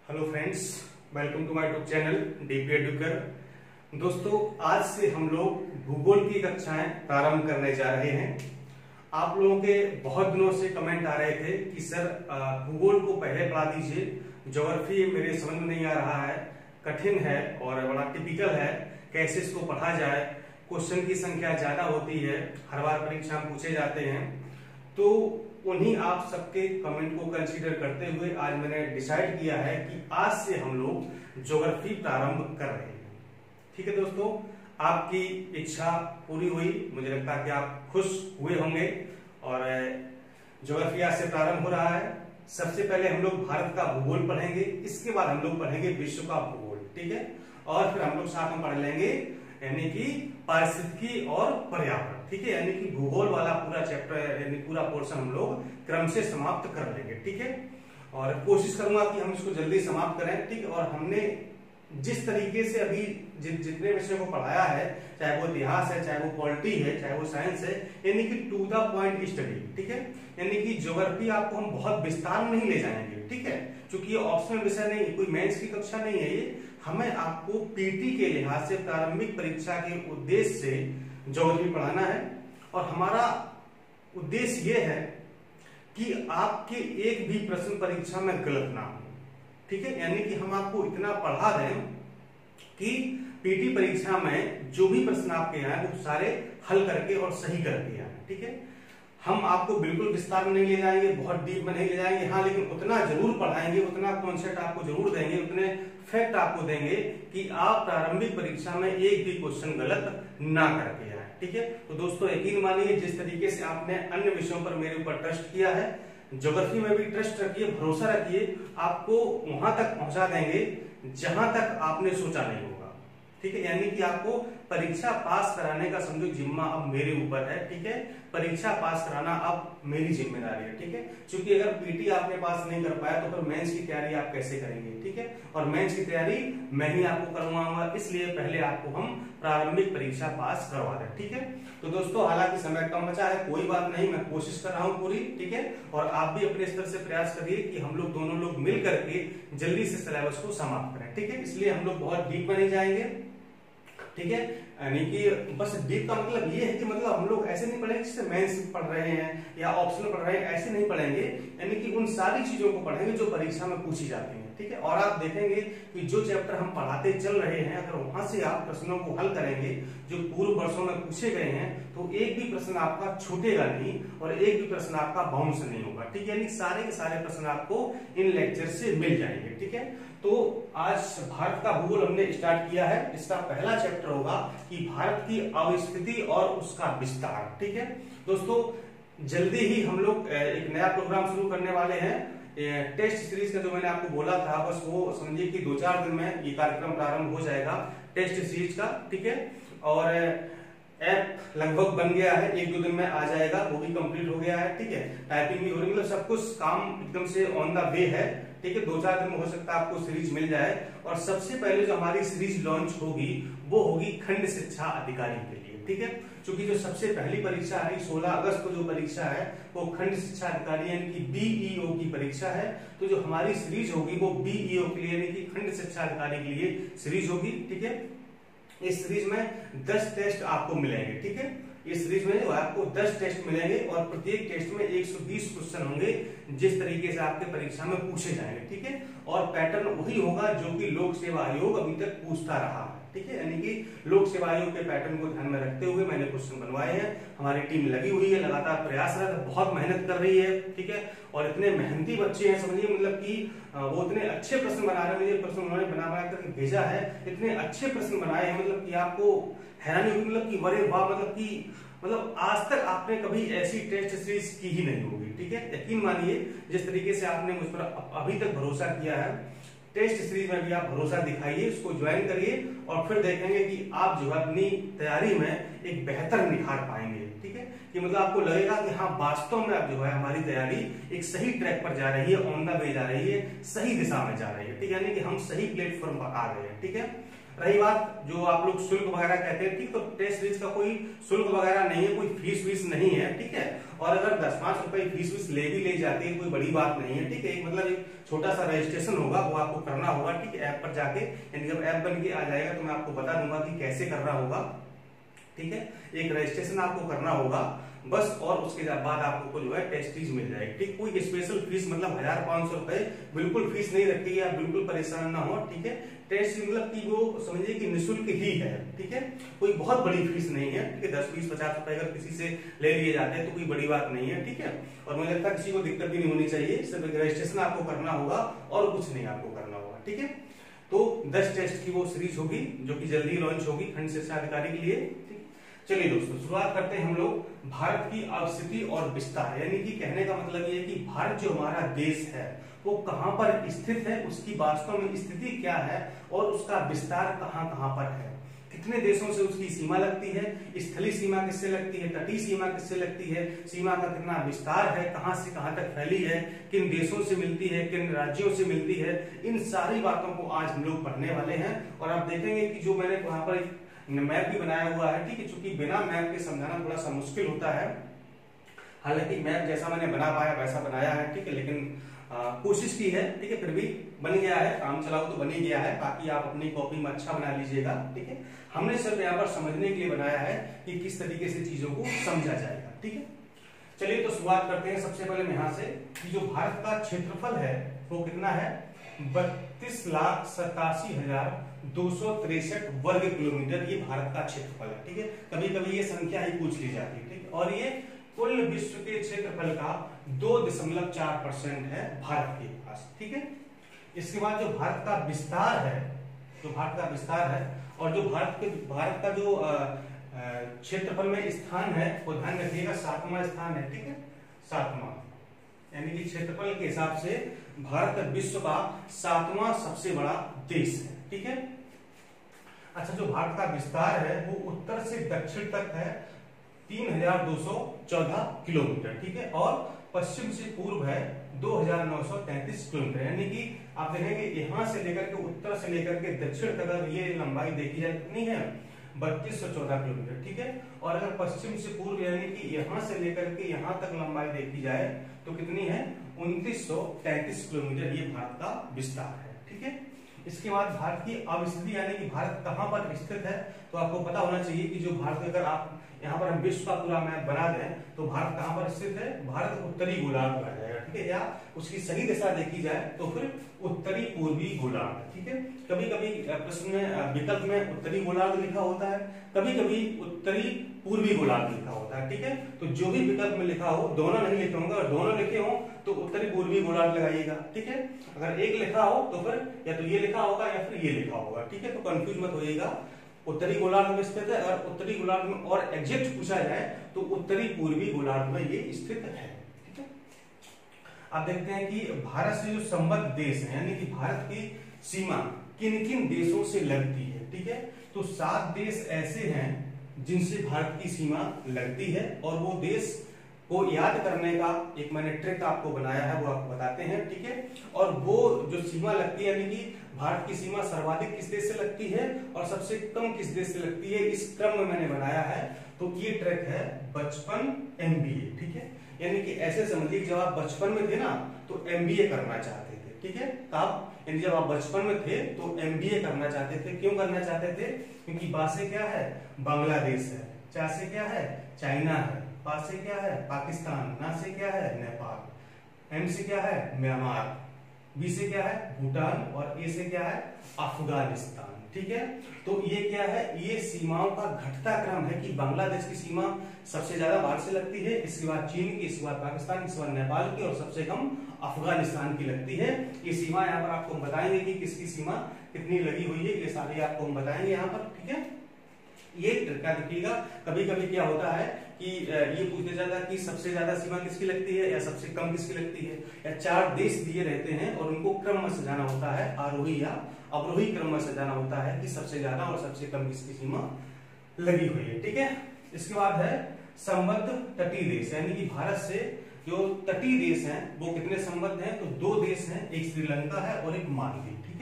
Hello friends, welcome to my YouTube channel DP एडुकर। दोस्तों, आज से हम लोग भूगोल की कक्षाएं प्रारंभ करने जा रहे हैं। आप लोगों के बहुत दिनों से कमेंट आ रहे थे कि सर भूगोल को पहले पढ़ा दीजिए, ज्योग्राफी मेरे समझ में नहीं आ रहा है, कठिन है और बड़ा टिपिकल है, कैसे इसको पढ़ा जाए, क्वेश्चन की संख्या ज्यादा होती है, हर बार परीक्षा में पूछे जाते हैं। तो उन्हीं आप सबके कमेंट को कंसीडर करते हुए आज मैंने डिसाइड किया है कि आज से हम लोग ज्योग्राफी प्रारंभ कर रहे हैं। ठीक है दोस्तों, आपकी इच्छा पूरी हुई, मुझे लगता है कि आप खुश हुए होंगे और ज्योग्राफी आज से प्रारंभ हो रहा है। सबसे पहले हम लोग भारत का भूगोल पढ़ेंगे, इसके बाद हम लोग पढ़ेंगे विश्व का भूगोल, ठीक है। और फिर हम लोग साथ में पढ़ लेंगे यानी कि पारिस्थितिकी और पर्यावरण, ठीक है। यानी कि भूगोल वाला पूरा चैप्टर यानी पूरा पोर्शन हम लोग क्रम से समाप्त कर लेंगे, ठीक है। और कोशिश करूंगा कि हम इसको जल्दी समाप्त करें, ठीक है। और हमने जिस तरीके से अभी जितने विषयों को पढ़ाया है, चाहे वो इतिहास है, चाहे वो पॉलिटी है, चाहे वो साइंस है, यानी कि टू द पॉइंट स्टडी, ठीक है। यानी कि ज्योग्राफी आपको हम बहुत विस्तार में नहीं ले जाएंगे, ठीक है, क्योंकि ये ऑप्शनल विषय नहीं, कोई मेंस की कक्षा नहीं है ये। हमें आपको पीटी के लिहाज से प्रारंभिक परीक्षा के उद्देश्य से ज्योग्राफी पढ़ाना है। और हमारा उद्देश्य ये है कि आपके एक भी प्रश्न परीक्षा में गलत ना हो, ठीक है। यानी कि हम आपको इतना पढ़ा दें कि पीटी परीक्षा में जो भी प्रश्न आपके आए वो सारे हल करके और सही करके आए, ठीक है। हम आपको बिल्कुल विस्तार में नहीं ले जाएंगे, बहुत डीप में नहीं ले जाएंगे, हाँ, लेकिन उतना जरूर पढ़ाएंगे, उतना कॉन्सेप्ट आपको जरूर देंगे, उतने फैक्ट आपको देंगे कि आप प्रारंभिक परीक्षा में एक भी क्वेश्चन गलत ना करके आए, ठीक है। तो दोस्तों, यकीन मानिए, जिस तरीके से आपने अन्य विषयों पर मेरे ऊपर ट्रस्ट किया है, ज्योग्राफी में भी ट्रस्ट रखिए, भरोसा रखिए, आपको वहां तक पहुंचा देंगे जहां तक आपने सोचा नहीं होगा, ठीक है। यानी कि आपको परीक्षा पास कराने का समझो जिम्मा अब मेरे ऊपर है, ठीक है। परीक्षा पास कराना अब मेरी जिम्मेदारी है, ठीक है। क्योंकि अगर पीटी आपने पास नहीं कर पाया तो फिर मेंस की तैयारी आप कैसे करेंगे, ठीक है। और मेंस की तैयारी मैं ही आपको करवाऊंगा, इसलिए पहले आपको हम प्रारंभिक परीक्षा पास करवा दें, ठीक है। तो दोस्तों, हालांकि समय कम बचा है, कोई बात नहीं, मैं कोशिश कर रहा हूं पूरी, ठीक है। और आप भी अपने स्तर से प्रयास करिए कि हम लोग दोनों लोग मिल करके जल्दी से सिलेबस को समाप्त करें, ठीक है। इसलिए हम लोग बहुत डीप में नहीं जाएंगे, ठीक है। यानी कि बस डीप का मतलब ये है कि मतलब हम लोग ऐसे नहीं पढ़ेंगे जैसे मेंस पढ़ रहे हैं या ऑप्शनल पढ़ रहे हैं, ऐसे नहीं पढ़ेंगे। यानी कि उन सारी चीजों को पढ़ेंगे जो परीक्षा में पूछी जाती हैं, ठीक है। और आप देखेंगे कि जो चैप्टर हम पढ़ाते चल रहे हैं, अगर वहां से आप प्रश्नों को हल करेंगे जो पूर्व वर्षों में पूछे गए हैं, तो एक भी प्रश्न आपका छूटेगा नहीं और एक भी प्रश्न आपका बाउंस नहीं होगा, ठीक है। यानी सारे के सारे प्रश्न आपको इन लेक्चर से मिल जाएंगे, ठीक है। तो आज भारत का भूगोल हमने स्टार्ट किया है। इसका पहला चैप्टर होगा कि भारत की अवस्थिति और उसका विस्तार, ठीक है। दोस्तों, जल्दी ही हम लोग एक नया प्रोग्राम शुरू करने वाले हैं। टेस्ट सीरीज का जो मैंने आपको बोला था, बस वो समझिए कि 2-4 दिन में ये कार्यक्रम प्रारंभ हो जाएगा टेस्ट सीरीज का, ठीक है। और ऐप लगभग बन गया है, 1-2 दिन में आ जाएगा, वो भी कंप्लीट हो गया है, ठीक है। टाइपिंग भी हो रही है, मतलब सब कुछ काम एकदम से ऑन द वे है, ठीक है। 2-4 दिन में हो सकता है आपको सीरीज मिल जाए। और सबसे पहले जो हमारी सीरीज लॉन्च होगी वो होगी खंड शिक्षा अधिकारी के लिए, ठीक है। क्योंकि जो सबसे पहली परीक्षा है 16 अगस्त को जो परीक्षा है वो खंड शिक्षा अधिकारी यानी कि बीईओ की परीक्षा है। तो जो हमारी सीरीज होगी वो बीईओ के लिए यानी कि खंड शिक्षा अधिकारी के लिए सीरीज होगी, ठीक है। इस सीरीज में 10 टेस्ट आपको मिलेंगे, ठीक है। इस सीरीज में आपको 10 टेस्ट मिलेंगे और प्रत्येक टेस्ट में 120 क्वेश्चन होंगे, जिस तरीके से आपके परीक्षा में पूछे जाएंगे, ठीक है। और पैटर्न वही होगा जो कि लोक सेवा आयोग अभी तक पूछता रहा है, ठीक है। यानी कि लोक सेवा आयोग के पैटर्न को ध्यान में रखते हुए मैंने क्वेश्चन बनवाए हैं। हमारी टीम लगी हुई है, लगातार प्रयासरत, बहुत मेहनत कर रही है, ठीक है। और इतने मेहनती बच्चे हैं, समझिए मतलब कि वो इतने अच्छे प्रश्न बना रहे हैं, मुझे प्रश्न उन्होंने बना कर भेजा है, इतने अच्छे प्रश्न बनाए हैं, मतलब कि आपको हैरानी होगी, मतलब कि बड़े वाह, मतलब आज तक आपने कभी ऐसी टेस्ट सीरीज की ही नहीं होगी, ठीक है। यकीन मानिए, जिस तरीके से आपने मुझ पर अभी तक भरोसा किया है, टेस्ट सीरीज में भी आप भरोसा दिखाइए, इसको ज्वाइन करिए और फिर देखेंगे कि आप जो है अपनी तैयारी में एक बेहतर निखार पाएंगे, ठीक है। कि मतलब आपको लगेगा कि हाँ, वास्तव में अब जो है हमारी तैयारी एक सही ट्रैक पर जा रही है, ऑन द वे जा रही है, सही दिशा में जा रही है, ठीक है। यानी कि हम सही प्लेटफॉर्म पर आ गए हैं, ठीक है। रही बात जो आप लोग शुल्क वगैरह कहते हैं, ठीक, तो टेस्ट सीरीज का कोई शुल्क वगैरह नहीं है, कोई फीस वीस नहीं है, ठीक है। और अगर 10-5 रुपए फीस वीस ले जाती है, कोई बड़ी बात नहीं है, ठीक है। एक मतलब एक छोटा सा रजिस्ट्रेशन होगा, वो आपको करना होगा, ठीक है, ऐप पर जाके। यानी जब ऐप बन के आ जाएगा तो मैं आपको बता दूंगा कि कैसे करना होगा, ठीक है। एक रजिस्ट्रेशन आपको करना होगा बस, और उसके बाद आपको जो है टेस्ट फीस मिल जाएगी, ठीक। कोई स्पेशल फीस मतलब 1000-500 रुपए बिल्कुल फीस नहीं रखती है, आप बिल्कुल परेशान ना हो, ठीक है। टेस्ट मतलब कि वो समझिए कि निःशुल्क ही है, ठीक है। कोई बहुत बड़ी फीस नहीं है, ठीक है। 10-20-50 रुपए अगर किसी से ले लिए जाते हैं तो कोई बड़ी बात नहीं है, ठीक है। और मुझे लगता है किसी को दिक्कत भी नहीं होनी चाहिए, सिर्फ रजिस्ट्रेशन आपको करना होगा और कुछ नहीं आपको करना होगा, ठीक है। तो 10 टेस्ट की वो सीरीज होगी जो कि जल्दी लॉन्च होगी खंड शिक्षा अधिकारी के लिए। चलिए दोस्तों, शुरुआत करते हैं हम लोग भारत की अवस्थिति और विस्तार। यानी कि कहने का मतलब ये है कि भारत जो हमारा देश है वो कहां पर स्थित है, उसकी वास्तव में स्थिति क्या है और उसका विस्तार कहां कहां पर है, कितने देशों से उसकी सीमा लगती है, स्थलीय सीमा किससे लगती है, तटीय सीमा किससे लगती है, सीमा का कितना विस्तार है, कहां से कहां तक फैली है, किन देशों से मिलती है, किन राज्यों से मिलती है, इन सारी बातों को आज हम लोग पढ़ने वाले हैं। और आप देखेंगे कि जो मैंने वहां पर एक मैप भी बनाया हुआ है, ठीक है, चूंकि बिना मैप के समझाना थोड़ा सा मुश्किल होता है। हालांकि मैप जैसा मैंने बना पाया वैसा बनाया है, ठीक है, लेकिन कोशिश की है, ठीक है, फिर भी बन गया है, काम चलाओ तो बन ही गया है। बाकी आप अपनी कॉपी में अच्छा बना लीजिएगा, ठीक है। हमने सिर्फ यहाँ पर समझने के लिए बनाया है कि किस तरीके से चीजों को समझा जाएगा, ठीक है। चलिए तो शुरुआत करते हैं। सबसे पहले मैं यहाँ से कि जो भारत का क्षेत्रफल है वो कितना है, 32,87,263 वर्ग किलोमीटर, ये भारत का क्षेत्रफल है, ठीक है। कभी कभी ये संख्या ही पूछ ली जाती है, ठीक। और ये कुल विश्व के क्षेत्रफल का 2.4% है भारत के पास, ठीक है। इसके बाद जो भारत का विस्तार है, जो भारत का विस्तार है और जो भारत का जो क्षेत्रफल में स्थान है वो ध्यान रखिएगा 7वां स्थान है, ठीक है, 7वां। यानी कि क्षेत्रफल के हिसाब से भारत विश्व का 7वां सबसे बड़ा देश है, ठीक है। अच्छा, जो भारत का विस्तार है वो उत्तर से दक्षिण तक है 3214 किलोमीटर, ठीक है। और पश्चिम से पूर्व है 2933 किलोमीटर। यानी कि आप देखेंगे यहां से लेकर के उत्तर से लेकर के दक्षिण तक अगर ये लंबाई देखी जाए कितनी है, 3214 किलोमीटर, ठीक है। और अगर पश्चिम से पूर्व यानी कि यहां से लेकर के यहां तक लंबाई देखी जाए तो कितनी है, 2933 किलोमीटर, ये भारत का विस्तार है, ठीक है। इसके बाद भारत की अवस्थिति यानी कि भारत कहां पर स्थित है, तो आपको पता होना चाहिए कि जो भारत, अगर आप यहाँ पर हम विश्व का पूरा मैप बना दें तो भारत कहां पर स्थित है, भारत उत्तरी गोलार्ध में आ जाएगा, ठीक है। या उसकी सही दिशा देखी जाए तो फिर उत्तरी पूर्वी गोलार्ध, ठीक है। कभी कभी प्रश्न में विकल्प में उत्तरी गोलार्ध लिखा होता है, कभी कभी उत्तरी पूर्वी गोलार्ध लिखा होता है, ठीक है। तो जो भी विकल्प में लिखा हो, दोनों नहीं लिखे होंगे, और दोनों लिखे हो तो उत्तरी पूर्वी गोलार्ध लगाइएगा, ठीक है। अगर एक लिखा हो तो फिर या तो ये लिखा होगा या फिर ये लिखा होगा, ठीक है। तो कंफ्यूज मत होइएगा, उत्तरी गोलार्ध में स्थित है। अगर उत्तरी गोलार्ध में और एग्जैक्ट पूछा जाए तो उत्तरी पूर्वी गोलार्ध में ये स्थित है, ठीक है। आप देखते हैं कि भारत से जो संबद्ध देश है यानी कि भारत की सीमा किन किन देशों से लगती है, ठीक है। तो 7 देश ऐसे हैं जिनसे भारत की सीमा लगती है, और वो देश को याद करने का एक मैंने ट्रिक आपको बनाया है, वो आपको बताते हैं, ठीक है। और वो जो सीमा लगती है यानी कि भारत की सीमा सर्वाधिक किस देश से लगती है और सबसे कम किस देश से लगती है, इस क्रम में मैंने बनाया है। तो ये ट्रिक है 55 MBA, ठीक है। यानी कि ऐसे समझिए जब आप बचपन में थे ना तो MBA करना चाहते थे, ठीक है। तब यानी जब आप बचपन में थे तो MBA करना चाहते थे। क्यों करना चाहते थे, क्योंकि बा से क्या है, बांग्लादेश है, चा से क्या है, चाइना है, पा से क्या है, पाकिस्तान, ना से क्या है, नेपाल, एम से क्या है, म्यांमार, बी से क्या है, भूटान, और ए से क्या है, अफगानिस्तान, ठीक है। तो ये क्या है, ये सीमाओं का घटता क्रम है कि बांग्लादेश की सीमा सबसे ज्यादा बाहर से लगती है, इसके बाद चीन की, इसके बाद पाकिस्तान, इसके बाद नेपाल की, और सबसे कम अफगानिस्तान की लगती है। ये सीमा यहाँ पर आपको हम बताएंगे कि किसकी सीमा कितनी लगी हुई है, ये सारी आपको हम बताएंगे यहाँ पर, ठीक है। ये ट्रिक देखिएगा, कभी कभी क्या होता है कि ये पूछ दिया जाता है कि सबसे ज्यादा सीमा किसकी लगती है या सबसे कम किसकी लगती है, या 4 देश दिए रहते हैं और उनको क्रम में सजाना होता है, आरोही या अवरोही क्रम में सजाना होता है कि सबसे ज्यादा और सबसे कम किसकी सीमा लगी हुई है, ठीक है। इसके बाद है संबद्ध तटीय देश, यानी कि भारत से जो तटीय देश हैं वो कितने संबद्ध हैं, तो 2 देश हैं, एक श्रीलंका है और एक मालदीव, ठीक है।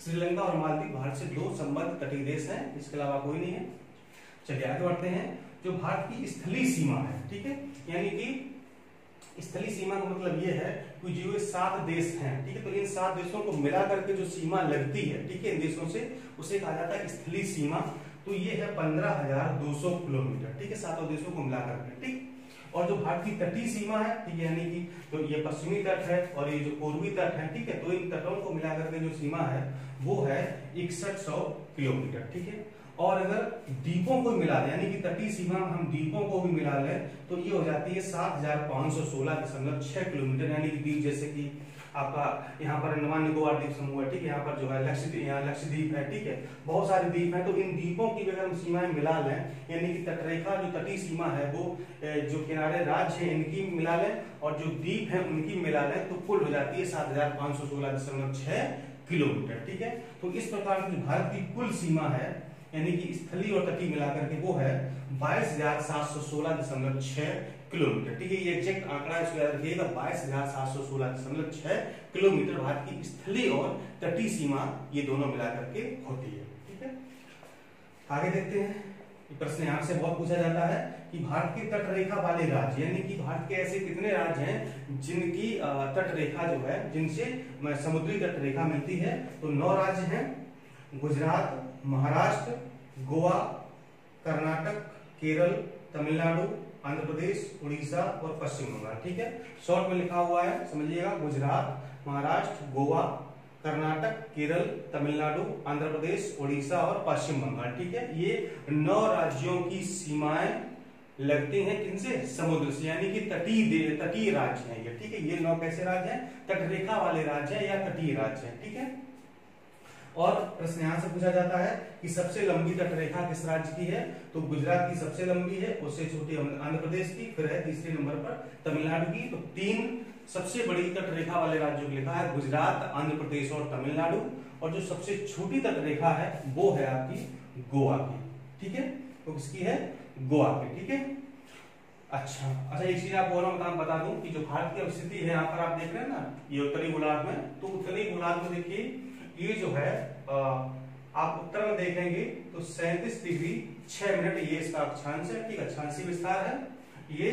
श्रीलंका और मालदीव भारत से 2 संबद्ध तटीय देश हैं, इसके अलावा कोई नहीं है। चलिए आगे बढ़ते हैं। जो भारत की स्थलीय सीमा है, ठीक है, यानी कि स्थलीय सीमा का मतलब ये है कि जो ये 7 देश हैं, ठीक है, तो इन 7 देशों को मिला करके जो सीमा लगती है, ठीक है, इन देशों से, उसे कहा जाता है स्थलीय सीमा। तो ये है 15,200 किलोमीटर, ठीक है, 7 देशों को मिला करके, ठीक। और जो भारत की तटीय सीमा है, ठीक है, यानी कि तो ये पश्चिमी तट है और ये जो पूर्वी तट है, ठीक है, तो इन तटों को मिला करके जो सीमा है वो है 6100 किलोमीटर, ठीक है। और अगर द्वीपों को मिला दें, यानी कि तटीय सीमा में हम द्वीपों को भी मिला लें, तो ये हो जाती है 7516.6 किलोमीटर, यानी कि द्वीप जैसे कि आपका यहाँ पर अंडमान निकोबार द्वीप समूह है, ठीक है, यहाँ पर जो है लक्षद्वीप है, ठीक है, बहुत सारे द्वीप हैं। तो इन द्वीपों की अगर हम सीमाएं मिला लें, यानी कि तटरेखा जो तटीय सीमा है वो जो किनारे राज्य है इनकी मिला लें और जो द्वीप है उनकी मिला लें, तो कुल हो जाती है 7516.6 किलोमीटर, ठीक है। तो इस प्रकार की भारत की कुल सीमा है, यानी कि स्थलीय और तटीय मिलाकर के वो है 22,716.6 किलोमीटर, ठीक है, ये एग्जैक्ट आंकड़ा इसको याद रखिएगा, 22,716.6 किलोमीटर भारत की स्थलीय और तटीय सीमा ये दोनों मिलाकर के होती है, ठीक है। आगे देखते हैं। प्रश्न यहाँ से बहुत पूछा जाता है कि भारत की तटरेखा वाले राज्य, यानी कि भारत के ऐसे कितने राज्य हैं जिनकी तटरेखा जो है, जिनसे समुद्री तटरेखा मिलती है। तो 9 राज्य हैं, गुजरात, महाराष्ट्र, गोवा, कर्नाटक, केरल, तमिलनाडु, आंध्र प्रदेश, उड़ीसा और पश्चिम बंगाल, ठीक है। शॉर्ट में लिखा हुआ है, समझिएगा, गुजरात, महाराष्ट्र, गोवा, कर्नाटक, केरल, तमिलनाडु, आंध्र प्रदेश, उड़ीसा और पश्चिम बंगाल, ठीक है। ये 9 राज्यों की सीमाएं लगती हैं किनसे? समुद्र से, यानी कि तटीय राज्य हैं ये, ठीक है। ये 9 कैसे राज्य हैं? तटरेखा वाले राज्य हैं या तटीय राज्य हैं, ठीक है। और प्रश्न यहां से पूछा जाता है कि सबसे लंबी तटरेखा किस राज्य की है? तो गुजरात की सबसे लंबी है, उससे छोटी आंध्र प्रदेश की, फिर है तीसरे नंबर पर तमिलनाडु की। तो 3 सबसे बड़ी तटरेखा वाले राज्यों की लिखा है, गुजरात, आंध्र प्रदेश और तमिलनाडु। और जो सबसे छोटी तटरेखा है वो है आपकी गोवा की, ठीक है। तो किसकी है? गोवा की, ठीक है। अच्छा, एक चीज आप और बता दूं कि जो भारत की स्थिति है, यहाँ पर आप देख रहे हैं ना, ये उत्तरी गोलार्ध में, तो उत्तरी गोलार्ध में देखिए ये जो है आप उत्तर में देखेंगे तो 37 डिग्री 6 मिनट ये इसका अक्षांश है, ठीक है, अक्षांशीय विस्तार है ये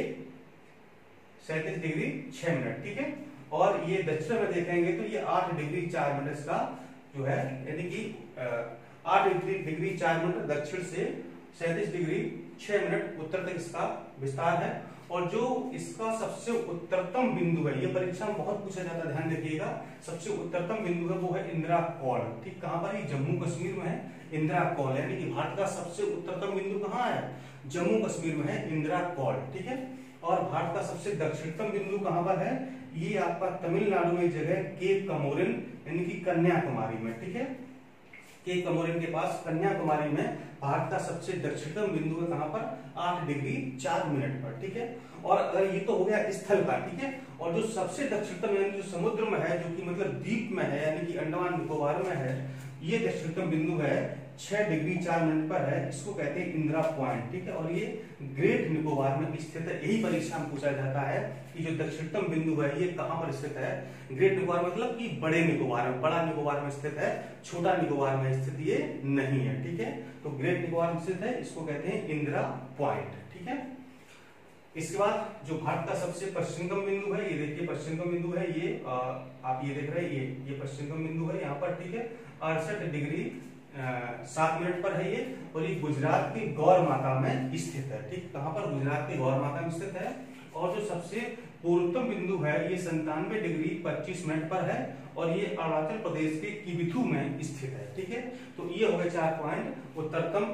37 डिग्री 6 मिनट, ठीक है। और ये दक्षिण में देखेंगे तो ये 8 डिग्री 4 मिनट इसका जो है, यानी कि 8 डिग्री 4 मिनट दक्षिण से 37 डिग्री 6 मिनट उत्तर तक इसका विस्तार है। और जो इसका सबसे उत्तरतम बिंदु है, ये परीक्षा में बहुत पूछा जाता है, ध्यान रखिएगा, सबसे उत्तरतम बिंदु है वो है इंदिरा कौल, ठीक, कहां पर? ये जम्मू कश्मीर में है इंदिरा कौल, यानी कि भारत का सबसे उत्तरतम बिंदु कहां है? जम्मू कश्मीर में है इंदिरा कौल, ठीक है। और भारत का सबसे दक्षिणतम बिंदु कहां पर है? ये आपका तमिलनाडु में जगह केप कमोरिन, यानी कि कन्याकुमारी में, ठीक है, केप कमोरिन के पास कन्याकुमारी में भारत का सबसे दक्षिणतम बिंदु है कहां पर? 8 डिग्री 4 मिनट पर, ठीक है। और अगर ये तो हो गया स्थल का, ठीक है। और जो सबसे दक्षिणतम यानी जो समुद्र में है, जो कि मतलब द्वीप में है, यानी कि अंडमान निकोबार में है, ये दक्षिणतम बिंदु है 6 डिग्री 4 मिनट पर है, इसको कहते हैं इंदिरा पॉइंट, ठीक है। और ये ग्रेट निकोबार में स्थित है। यही परीक्षा में पूछा जाता है कि जो दक्षिणतम बिंदु है ये कहां पर स्थित है? ग्रेट निकोबार मतलब कि बड़े निकोबार में, बड़ा निकोबार में स्थित है, छोटा निकोबार में स्थित ये नहीं है, ठीक है। तो ग्रेट निकोबार में स्थित है, इसको कहते हैं इंदिरा पॉइंट, ठीक है। इसके बाद जो भारत का सबसे पश्चिमतम बिंदु है, ये देखिए पश्चिमतम बिंदु है, ये आप ये देख रहे हैं, ये पश्चिमतम बिंदु है यहाँ पर, ठीक है, 68 डिग्री 7 मिनट पर है ये। और ये गुजरात की गौर माता में स्थित है, ठीक, कहां पर? गुजरात की गौर माता में स्थित है। और जो सबसे पूर्वतम बिंदु है ये 97 डिग्री 25 मिनट पर है, और ये अरुणाचल प्रदेश के किबिथु में स्थित है, ठीक है। तो ये हो गए 4 पॉइंट, उत्तरतम,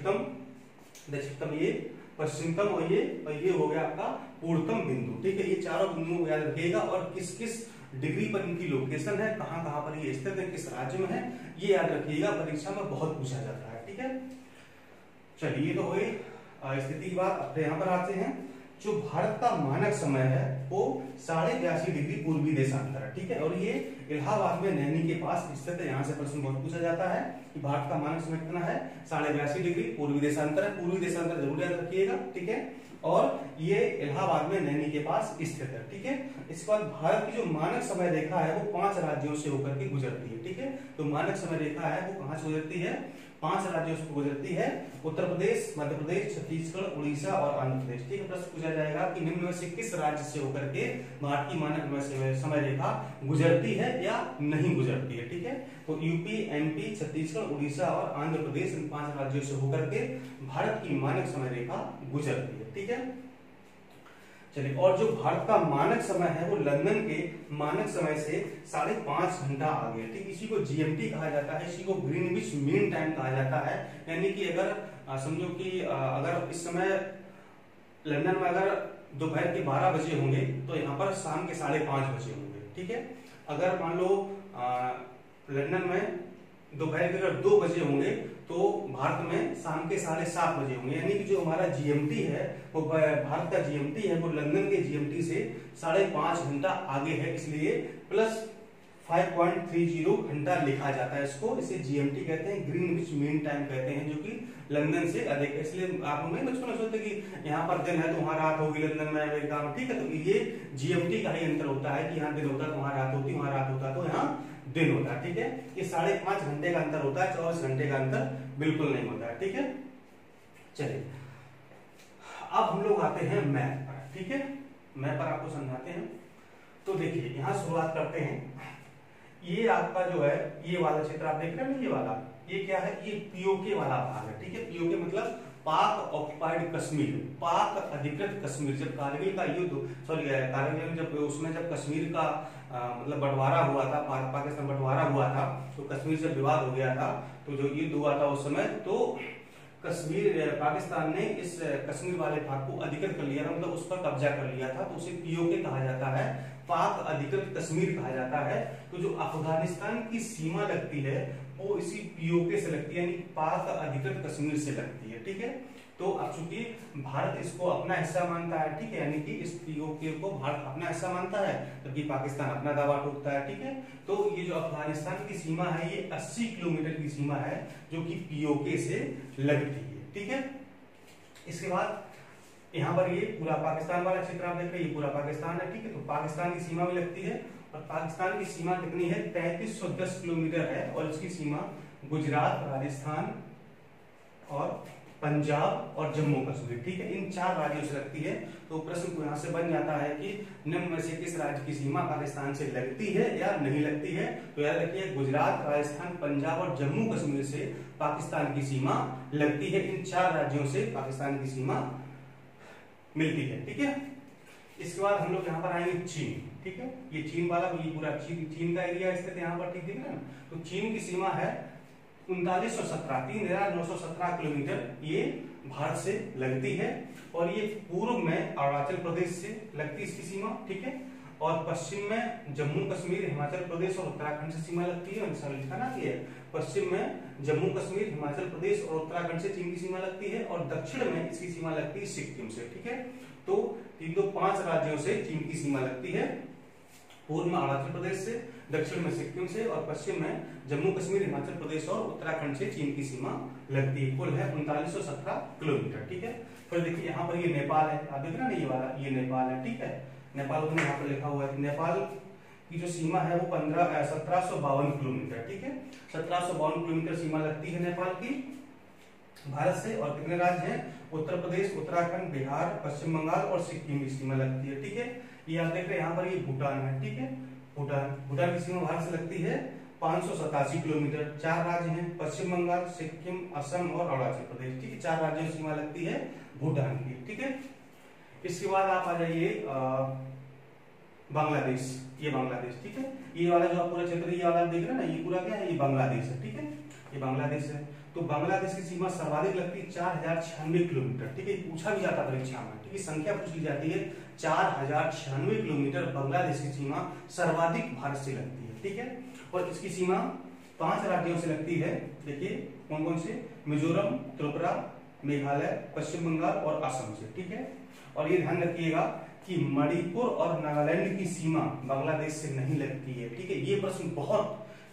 दक्षिणतम ये, पश्चिमतम और ये हो गया आपका पूर्वतम बिंदु, ठीक है। ये चारों बिंदुओं को याद रखिएगा और किस किस डिग्री पर इनकी लोकेशन है, कहां कहां पर ये स्थित है, किस राज्य में है, ये याद रखिएगा, परीक्षा में बहुत पूछा जाता है, ठीक है। चलिए, तो हुई स्थिति की बात। अब यहाँ पर आते हैं, जो भारत का मानक समय है वो 82.5 डिग्री पूर्वी देशांतर है, ठीक है। और ये इलाहाबाद में नैनी के पास स्थित है। यहाँ से प्रश्न बहुत पूछा जाता है कि भारत का मानक समय कितना है? 82.5 डिग्री पूर्वी देशांतर है। पूर्वी देशांतर जरूर याद रखिएगा, ठीक है। और ये इलाहाबाद में नैनी के पास स्थित है। ठीक है, इसके बाद भारत की जो मानक समय रेखा है वो 5 राज्यों से होकर के गुजरती है। ठीक है, तो मानक समय रेखा है वो कहां से गुजरती है? 5 राज्यों से गुजरती है, उत्तर प्रदेश, मध्य प्रदेश, छत्तीसगढ़, उड़ीसा और आंध्र प्रदेश। ठीक है, प्रश्न पूछा जाएगा कि निम्न में से किस राज्य से होकर के भारत की मानक समय रेखा गुजरती है या नहीं गुजरती है। ठीक है, तो यूपी, एमपी, छत्तीसगढ़, उड़ीसा और आंध्र प्रदेश, इन 5 राज्यों से होकर के भारत की मानक समय रेखा गुजरती है। ठीक है, चलिए, और जो भारत का मानक समय है वो लंदन के मानक समय से 5.5 घंटा आगे है। ठीक, इसी को जीएमटी कहा जाता है, इसी को ग्रीनविच मीन टाइम कहा जाता है। यानी कि अगर समझो कि अगर इस समय लंदन में अगर दोपहर के 12 बजे होंगे तो यहाँ पर शाम के 5:30 बजे होंगे। ठीक है, अगर मान लो लंदन में दोपहर के अगर 2 बजे होंगे तो भारत में शाम के 7:30 बजे होंगे। यानी कि जो हमारा जीएमटी है वो भारत का जीएमटी है वो लंदन के जीएमटी से 5.5 घंटा आगे है, इसलिए प्लस 5.30 घंटा लिखा जाता है इसको। इसे जीएमटी कहते हैं, ग्रीनविच मीन टाइम कहते हैं, जो कि लंदन से अधिक है। इसलिए आप लोग बचपन में सोचते कि यहाँ पर दिन है तो वहां रात होगी लंदन में, अमेरिका में। ठीक है, तो ये जीएमटी का ही अंतर होता है कि यहाँ दिन होता है तो वहां रात होती, वहां रात होता तो यहाँ दिन होता है। ठीक है, ये 5.5 घंटे का अंतर होता है, 24 घंटे का अंतर बिल्कुल नहीं होता है। ठीक है, चलिए अब हम लोग आते हैं मैप पर। ठीक है, मैप पर आपको समझाते हैं। तो देखिए यहाँ शुरुआत करते हैं। ये आपका जो है ये वाला क्षेत्र आप देख रहे हैं ना, ये वाला, ये क्या है? ये पीओके वाला भाग है। ठीक है, पीओके मतलब पाक ऑक्युपाइड कश्मीर, पाक अधिकृत कश्मीर। जब कारगिल का युद्ध, कारगिल जब कश्मीर का मतलब बंटवारा हुआ था, पाकिस्तान बंटवारा हुआ था, तो कश्मीर से विवाद हो गया था, तो जो युद्ध हुआ था उस समय, तो पाकिस्तान ने इस कश्मीर वाले भाग को अधिकृत कर लिया था, मतलब उस पर कब्जा कर लिया था, तो उसे पीओके कहा जाता है, पाक अधिकृत कश्मीर कहा जाता है। तो जो अफगानिस्तान की सीमा लगती है वो इसी पीओके से लगती है, यानी पाक अधिकृत कश्मीर से लगती है। ठीक है, तो अब चूंकि भारत इसको अपना हिस्सा मानता है, ठीक है, यानी कि इस पीओके को भारत अपना हिस्सा मानता है, जबकि पाकिस्तान अपना दावा ठोकता है। ठीक है, तो ये जो अफगानिस्तान की सीमा है ये 80 किलोमीटर की सीमा है जो कि पीओके से लगती है। ठीक है, इसके बाद यहाँ पर ये पूरा पाकिस्तान वाला क्षेत्र आप देख रहे हैं, ये पूरा पाकिस्तान है। ठीक है, तो पाकिस्तान की सीमा भी लगती है, और पाकिस्तान की सीमा कितनी है? 3310 किलोमीटर है, और इसकी सीमा गुजरात, राजस्थान और पंजाब और जम्मू कश्मीर, ठीक है, इन 4 राज्यों से लगती है। तो प्रश्न को यहाँ से बन जाता है कि निम्न में से किस राज्य की सीमा पाकिस्तान से लगती है या नहीं लगती है? तो याद रखिए, गुजरात, राजस्थान, पंजाब और जम्मू कश्मीर से पाकिस्तान की सीमा लगती है। इन 4 राज्यों से पाकिस्तान की सीमा मिलती है। ठीक है, इसके बाद हम लोग यहाँ पर आएंगे चीन। ठीक है, ये चीन वाला, ये पूरा चीन का एरिया स्थित यहाँ पर, ठीक है ना। तो चीन की सीमा है 3917 किलोमीटर, ये भारत से लगती है, और ये पूर्व में अरुणाचल प्रदेश से लगती है इसकी सीमा। ठीक है, और पश्चिम में जम्मू कश्मीर, हिमाचल प्रदेश और उत्तराखंड से सीमा लगती है। लिखा ना कि पश्चिम में जम्मू कश्मीर, हिमाचल प्रदेश और उत्तराखंड से चीन की सीमा लगती है, और दक्षिण में इसकी सीमा लगती है सिक्किम से। ठीक है, तो 5 राज्यों से चीन की सीमा लगती है, पूर्व में अरुणाचल प्रदेश से, दक्षिण में सिक्किम से, और पश्चिम में जम्मू कश्मीर, हिमाचल प्रदेश और उत्तराखंड से चीन की सीमा लगती है। कुल है 3917 किलोमीटर। ठीक है, फिर देखिए यहाँ पर ये नेपाल है, आप देख रहे हैं ना, ये वाला, ये नेपाल है। ठीक है, नेपाल को यहाँ पर लिखा हुआ है। नेपाल की जो सीमा है वो 1752 किलोमीटर। ठीक है, 1752 किलोमीटर सीमा लगती है नेपाल की भारत से। और कितने राज्य हैं? उत्तर प्रदेश, उत्तराखंड, बिहार, पश्चिम बंगाल और सिक्किम की सीमा लगती है। ठीक है, ये आप देख रहे हैं यहाँ पर, ये भूटान है। ठीक है, भूटान की सीमा भारत से लगती है 587 किलोमीटर। 4 राज्य हैं, पश्चिम बंगाल, सिक्किम, असम और अरुणाचल प्रदेश। ठीक है, 4 राज्यों की सीमा लगती है भूटान की। ठीक है, इसके बाद आप आ जाइए बांग्लादेश। ये बांग्लादेश, ठीक है, ये वाला जो आप पूरा क्षेत्र ये वाला देख रहे हैं ना, ये पूरा क्या है? ये बांग्लादेश है। ठीक है, ये बांग्लादेश है। तो बांग्लादेश की सीमा सर्वाधिक लगती है 4096 किलोमीटर। ठीक है, पूछा भी जाता परीक्षा में, ठीक है, संख्या पूछी जाती है 4096 किलोमीटर बांग्लादेश की सीमा सर्वाधिक भारत से लगती है। ठीक है, और इसकी सीमा 5 राज्यों से लगती है। देखिए कौन कौन से? मिजोरम, त्रिपुरा, मेघालय, पश्चिम बंगाल और असम से। ठीक है, और ये ध्यान रखिएगा कि मणिपुर और नागालैंड की सीमा बांग्लादेश से नहीं लगती है। ठीक है, ये प्रश्न बहुत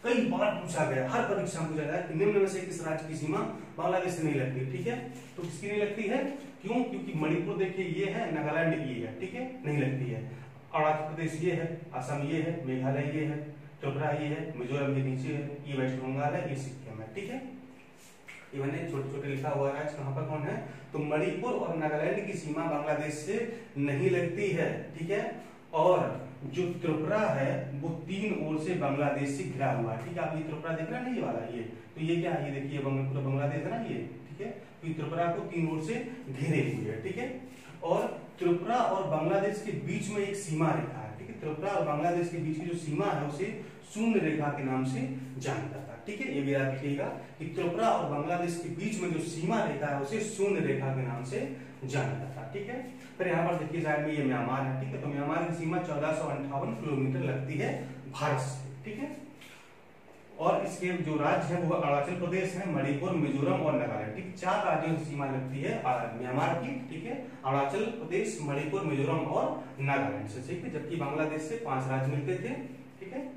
कई बार पूछा गया, हर परीक्षा में पूछा गया कि निम्न में से किस राज्य की सीमा बांग्लादेश से नहीं लगती। ठीक है, तो किसकी नहीं लगती है, क्यों, क्योंकि मणिपुर देखिए ये है, नागालैंड ये है, ठीक है, नहीं लगती है। अरुणाचल प्रदेश ये है, असम ये है, मेघालय ये है, त्रिपुरा ये है, मिजोरम ये नीचे है, ये वेस्ट बंगाल है, ये सिक्किम है। ठीक है, ये मैंने छोटे छोटे लिखा हुआ है, कहाँ पर कौन है, तो मणिपुर और नागालैंड की सीमा बांग्लादेश से नहीं लगती है। ठीक है, और जो त्रिपुरा है वो 3 ओर से बांग्लादेश से घिरा हुआ है। ठीक है, आप ये त्रिपुरा देख रहे हैं ना, ये वाला, ये तो ये क्या है, ये देखिए पूरा बांग्लादेश है ना ये। ठीक है, तो त्रिपुरा को 3 ओर से घेरे हुए है। ठीक है, और त्रिपुरा और बांग्लादेश के बीच में एक सीमा रेखा है। ठीक है, त्रिपुरा और बांग्लादेश के बीच की जो सीमा है उसे शून्य रेखा के नाम से जाना जाता है। ठीक है, ये भी याद रखिएगा कि त्रिपुरा और बांग्लादेश के बीच में जो सीमा रेखा है उसे शून्य रेखा के नाम से जाना जाता है। ठीक है, फिर यहाँ पर देखिए साइड में ये म्यांमार है। ठीक है, तो म्यांमार की सीमा 1458 किलोमीटर लगती है भारत से। ठीक है, और इसके जो राज्य है वो अरुणाचल प्रदेश है, मणिपुर, मिजोरम और नागालैंड। ठीक, 4 राज्यों से सीमा लगती है म्यांमार की। ठीक है, अरुणाचल प्रदेश, मणिपुर, मिजोरम और नागालैंड से। ठीक है, जबकि बांग्लादेश से 5 राज्य मिलते थे। ठीक है,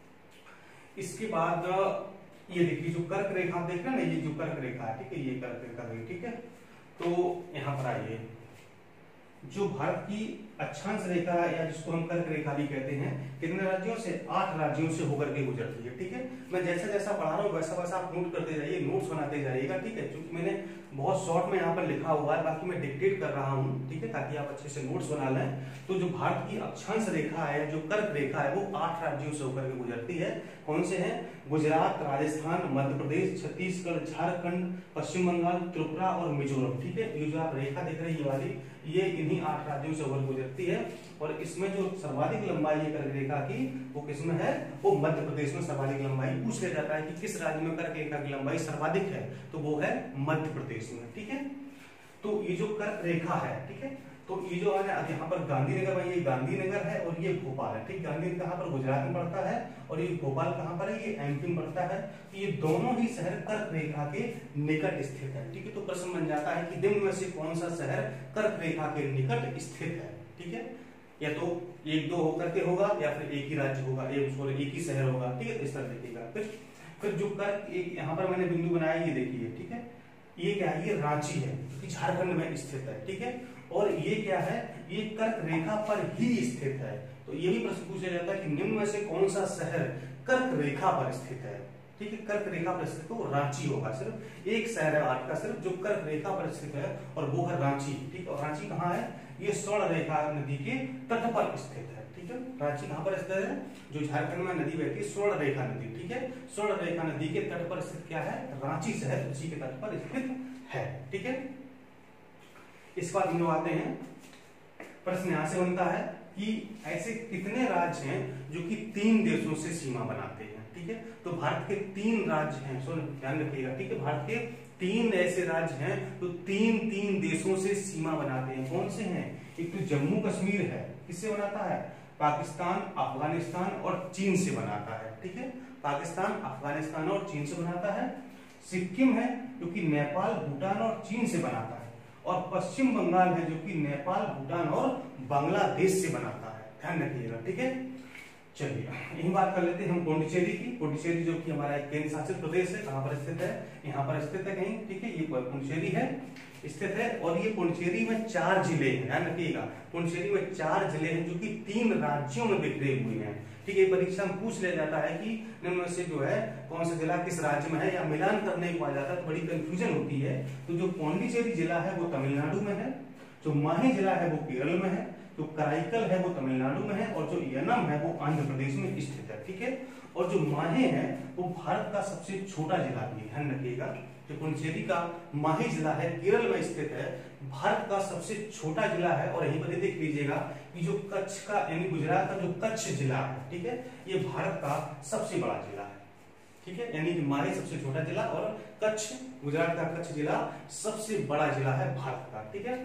इसके बाद ये देखिए जो कर्क रेखा आप देख रहे हैं ना, ये जो कर्क रेखा है, ठीक है, ये कर्क रेखा है। ठीक है, तो यहाँ पर आइए, जो भारत की अक्षांश रेखा या जिसको हम कर्क रेखा भी कहते हैं, कितने राज्यों से, 8 राज्यों से होकर के गुजरती है। ठीक है, मैं जैसा जैसा पढ़ा रहा हूँ वैसा वैसा आप नोट करते जाइए, नोट्स बनाते जाइएगा। ठीक है, क्योंकि मैंने बहुत शॉर्ट में यहाँ पर लिखा हुआ है, बाकी मैं डिक्टेट कर रहा हूँ। ठीक है, ताकि आप अच्छे से नोट्स बना लें। तो जो भारत की अक्षांश रेखा है, जो कर्क रेखा है, वो 8 राज्यों से होकर के गुजरती है। कौन से हैं, गुजरात, राजस्थान, मध्य प्रदेश, छत्तीसगढ़, झारखंड, पश्चिम बंगाल, त्रिपुरा और मिजोरम। ठीक है, ये जो आप रेखा देख रहे हैं ये वाली, ये इन्हीं 8 राज्यों से होकर गुजरती है। और इसमें जो सर्वाधिक लंबाई है कर्क रेखा की, वो किसमें है, वो मध्य प्रदेश में सर्वाधिक लंबाई। पूछ लिया जाता है कि किस राज्य में कर्क रेखा की लंबाई सर्वाधिक है, तो वो है मध्य प्रदेश में। ठीक है, तो ये जो कर्क रेखा है, ठीक है, तो ये जो है यहाँ पर गांधीनगर में, ये गांधीनगर है और ये भोपाल है। ठीक, गांधीनगर कहाँ पर, गुजरात में पड़ता है, और ये भोपाल कहाँ पर है, ये एमपी में पड़ता है। तो ये दोनों ही शहर कर्क रेखा के निकट स्थित है। ठीक है, तो प्रश्न बन जाता है कि निम्न में से कौन सा शहर कर्क रेखा के निकट स्थित है। ठीक है, या तो 1-2 होकर के होगा, या फिर एक ही राज्य होगा, एक ही शहर होगा। ठीक है, इस तरह देखिएगा। फिर जो कर्क, एक यहाँ पर मैंने बिंदु बनाया, ये देखिए। ठीक है, ये क्या है, ये रांची है, झारखंड में स्थित है। ठीक है, और ये क्या है, ये कर्क रेखा पर ही स्थित है। तो ये भी प्रश्न पूछा जाता है कि निम्न में से कौन सा शहर कर्क रेखा पर स्थित है। ठीक है, कर्क रेखा पर स्थित तो रांची होगा। सिर्फ एक शहर है भारत का सिर्फ जो कर्क रेखा पर स्थित है, और वो है रांची। ठीक, और रांची कहाँ है, ये स्वर्ण रेखा नदी के तट पर स्थित है। ठीक है, रांची कहाँ पर स्थित है, जो झारखंड में नदी बहती है, स्वर्ण रेखा नदी। ठीक है, स्वर्ण रेखा नदी के तट पर स्थित क्या है, रांची शहर उसी के तट पर स्थित है। ठीक है, इस बात हम लोग आते हैं, प्रश्न यहां से बनता है कि ऐसे कितने राज्य हैं जो कि 3 देशों से सीमा बनाते हैं। ठीक है, तो भारत के 3 राज्य हैं, सो ध्यान रखिएगा। ठीक है, भारत के 3 ऐसे राज्य हैं तो 3 देशों से सीमा बनाते हैं। कौन से हैं, एक तो जम्मू कश्मीर है, किससे बनाता है, पाकिस्तान, अफगानिस्तान और चीन से बनाता है। ठीक है, पाकिस्तान, अफगानिस्तान और चीन से बनाता है। सिक्किम है जो कि नेपाल, भूटान और चीन से बनाता है। और पश्चिम बंगाल है जो कि नेपाल, भूटान और बांग्लादेश से बनाता है। ध्यान रखिएगा। ठीक है, चलिए यही बात कर लेते हैं हम पौंडीचेरी की। पौंडीचेरी जो कि हमारा एक केंद्र शासित प्रदेश है, कहाँ पर स्थित है, यहाँ पर स्थित है कहीं। ठीक है, ये पौंडीचेरी है स्थित है, और ये पौंडीचेरी में 4 जिले हैं। ध्यान रखिएगा, पौंडीचेरी में 4 जिले हैं जो कि 3 राज्यों में बिखरे हुए हैं। ठीक है, परीक्षा में पूछ लिया जाता है कि निम्न से जो है कौन सा जिला किस राज्य में है, या मिलान करने को आ जाता है तो बड़ी कंफ्यूजन होती है। तो जो पौंडीचेरी जिला है वो तमिलनाडु में है, जो माहे जिला है वो केरल में है, जो कराईकल है वो तमिलनाडु में है, और जो यनम है वो आंध्र प्रदेश में स्थित है। ठीक है, और जो माहे है वो भारत का सबसे छोटा जिला भी है। ध्यान रखिएगा, जो पौंडीचेरी का माहे जिला है केरल में स्थित है, भारत का सबसे छोटा जिला है। और यहीं पर देख लीजिएगा कि जो कच्छ का यानी गुजरात का जो कच्छ जिला है, ठीक है, ये भारत का सबसे बड़ा जिला है। ठीक है, यानी कि माहे सबसे छोटा जिला और कच्छ, गुजरात का कच्छ जिला सबसे बड़ा जिला है भारत का। ठीक है,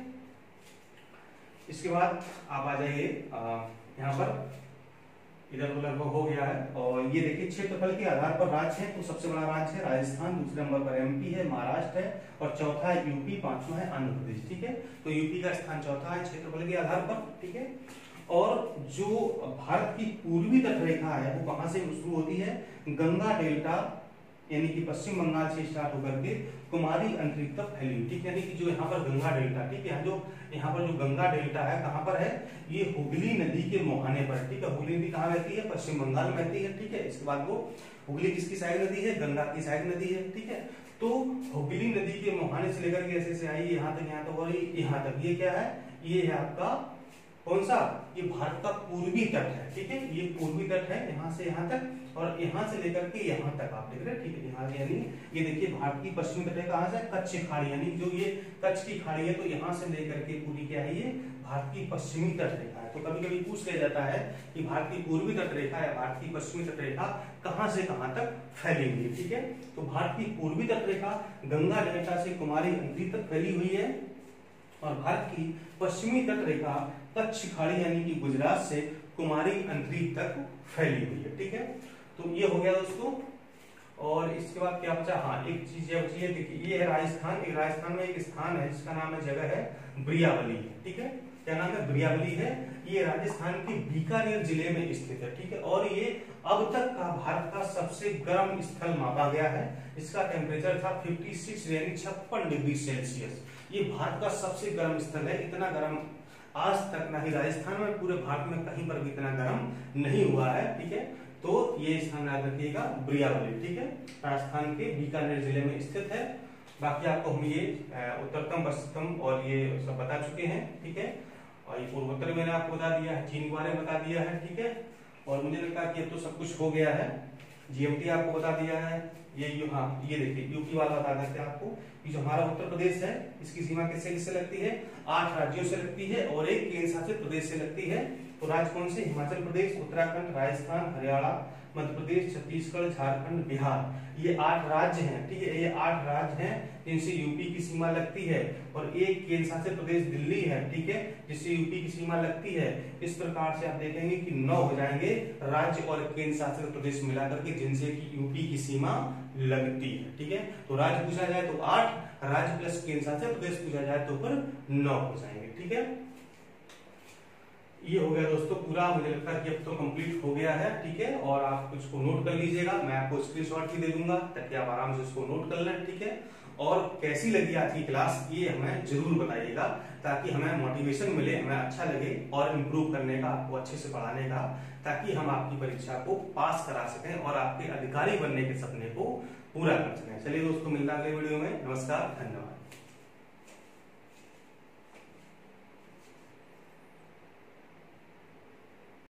इसके बाद आप आ जाइए यहाँ पर, इधर तो लगभग हो गया है। और ये देखिए क्षेत्रफल के आधार पर राज्य है, तो सबसे बड़ा राज्य है राजस्थान, दूसरे नंबर पर एमपी है, महाराष्ट्र है, और चौथा है यूपी, 5वां है आंध्र प्रदेश। ठीक है, तो यूपी का स्थान चौथा है क्षेत्रफल के आधार पर। ठीक है, और जो भारत की पूर्वी तटरेखा है वो कहां से शुरू होती है, गंगा डेल्टा यानी कि पश्चिम बंगाल से स्टार्ट होकर के कुमारी अंतरिक्ष तक फैली हुई, ठीक है। यानी कि जो यहाँ पर गंगा डेल्टा, ठीक है, जो यहाँ पर जो गंगा डेल्टा है कहाँ पर है, ये हुगली नदी के मुहाने पर, ठीक है। हुगली नदी कहाँ बहती है, पश्चिम बंगाल में बहती है, ठीक है। इसके बाद वो हुगली किसकी सहायक नदी है, गंगा की सहायक नदी है, ठीक है। तो हुगली नदी के मुहाने से लेकर के ऐसे आई यहाँ तक और यहाँ तक, ये क्या है, ये है आपका कौन सा, ये भारत का पूर्वी तट है, ठीक है। ये पूर्वी तट है यहाँ से यहाँ तक, और यहाँ से लेकर के यहाँ तक आप देख रहे हैं, ठीक है। यहाँ यानी ये देखिए भारत की पश्चिमी तट है कहाँ से, कच्छ खाड़ी, यानी जो ये कच्छ की खाड़ी है, तो यहाँ से लेकर के पूरी क्या है, ये भारत की पश्चिमी तट रेखा है। तो कभी कभी पूछ लिया जाता है कि भारत की पूर्वी तट रेखा या भारत की पश्चिमी तट रेखा कहाँ से कहाँ तक फैली हुई है, ठीक है। तो भारत की पूर्वी तट रेखा गंगा डेल्टा से कुमारी अंतरिक्ष तक फैली हुई है, और भारत की पश्चिमी तट रेखा कच्छ खाड़ी यानी कि गुजरात से कुमारी अंतरिक्ष तक फैली हुई है, ठीक है। तो ये हो गया दोस्तों। और इसके बाद क्या बचा, हाँ एक चीज ये बची है, देखिए ये है राजस्थान, एक राजस्थान में एक स्थान है जिसका नाम है, जगह है ब्रियावली, ठीक है। क्या नाम है, ब्रियावली है। ये राजस्थान के बीकानेर जिले में स्थित है, ठीक है। और ये अब तक का भारत का सबसे गर्म स्थल मापा गया है। इसका टेम्परेचर था 56 यानी 56 डिग्री सेल्सियस। ये भारत का सबसे गर्म स्थल है। इतना गर्म आज तक ना ही राजस्थान में, पूरे भारत में कहीं पर भी इतना गर्म नहीं हुआ है, ठीक है। तो ये स्थान याद रखिएगा, ब्रियावली, ठीक है, राजस्थान के बीकानेर जिले में स्थित है। बाकी आपको हम ये उत्तरतम, पश्चिमतम और ये सब बता चुके हैं, ठीक है। और ये पूर्वोत्तर मैंने आपको बता दिया है, चीन के बारे में बता दिया है, ठीक है। और मुझे लगता है कि अब तो सब कुछ हो गया है। जीएमटी आपको बता दिया है, ये हाँ ये देखिए यूपी वाला बता देते हैं आपको कि जो हमारा उत्तर प्रदेश है इसकी सीमा किससे किससे लगती है, 8 राज्यों से लगती है और एक केंद्र शासित प्रदेश से लगती है। तो राज्य कौन से, हिमाचल प्रदेश, उत्तराखंड, राजस्थान, हरियाणा, मध्य प्रदेश, छत्तीसगढ़, झारखंड, बिहार, ये 8 राज्य हैं, ठीक है। ये 8 राज्य हैं जिनसे यूपी की सीमा लगती है, और एक केंद्र शासित प्रदेश दिल्ली है, ठीक है, जिससे यूपी की सीमा लगती है। इस प्रकार से आप देखेंगे कि 9 हो जाएंगे राज्य और केंद्र शासित प्रदेश मिलाकर के जिनसे कि यूपी की सीमा लगती है, ठीक है। तो राज्य पूछा जाए तो 8, राज्य प्लस केंद्र शासित प्रदेश पूछा जाए तो फिर 9 हो जाएंगे, ठीक है। ये हो गया दोस्तों पूरा, मुझे लगता है कि अब तो कंप्लीट हो गया है, ठीक है। और आप इसको नोट कर लीजिएगा, मैं आपको स्क्रीनशॉट भी दे दूंगा ताकि आप आराम से इसको नोट कर लें, ठीक है। और कैसी लगी आज की क्लास ये हमें जरूर बताइएगा, ताकि हमें मोटिवेशन मिले, हमें अच्छा लगे और इम्प्रूव करने का, आपको अच्छे से पढ़ाने का, ताकि हम आपकी परीक्षा को पास करा सकें और आपके अधिकारी बनने के सपने को पूरा कर सकें। चलिए दोस्तों, मिलता है अगले वीडियो में। नमस्कार, धन्यवाद।